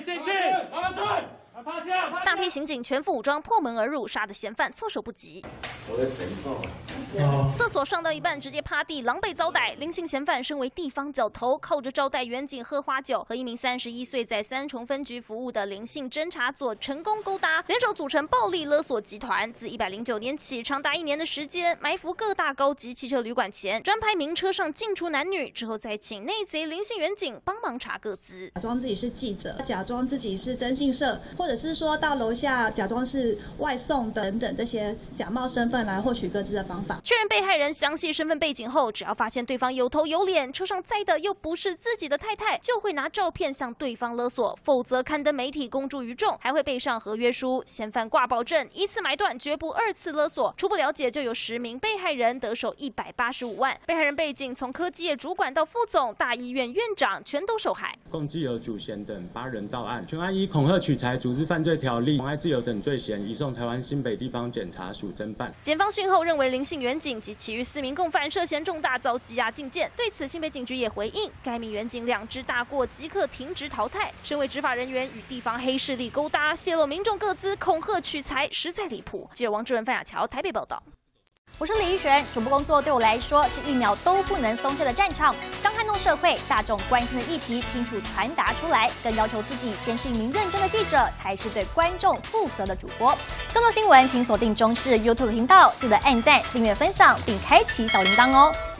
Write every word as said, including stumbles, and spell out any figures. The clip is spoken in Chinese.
进去，把他退，趴下。 大批刑警全副武装破门而入，杀得嫌犯措手不及。 我在等送。 厕所上到一半直接趴地，狼狈遭逮。林姓嫌犯身为地方角头，靠着招待远警喝花酒，和一名三十一岁在三重分局服务的林姓侦查组成功勾搭，联手组成暴力勒索集团。自一百零九年起，长达一年的时间，埋伏各大高级汽车旅馆前，专派名车上进出男女，之后再请内贼林姓远警帮忙查个资， 假装自己是记者，假装自己是征信社，或者是说到楼下假装是外送等等这些假冒身份来获取个资的方法。 确认被害人详细身份背景后，只要发现对方有头有脸，车上载的又不是自己的太太，就会拿照片向对方勒索，否则刊登媒体公诸于众，还会备上合约书。嫌犯挂保证，一次买断，绝不二次勒索。初步了解，就有十名被害人得手一百八十五万。被害人背景从科技业主管到副总、大医院院长，全都受害。 共计有主嫌等八人到案，全案依恐吓取财、组织犯罪条例、妨碍自由等罪嫌，移送台湾新北地方检察署侦办。 检方讯后认为林姓远警及其余四名共犯涉嫌重大，遭羁押禁见。对此，新北警局也回应，该名远警两支大过，即刻停职淘汰。身为执法人员，与地方黑势力勾搭，泄露民众个资，恐吓取财，实在离谱。记者王志文、范雅乔台北报道。 我是李玉璇，主播工作对我来说是一秒都不能松懈的战场，将撼动社会大众关心的议题清楚传达出来，更要求自己先是一名认真的记者，才是对观众负责的主播。更多新闻请锁定中视 YouTube 频道，记得按赞、订阅、分享，并开启小铃铛哦。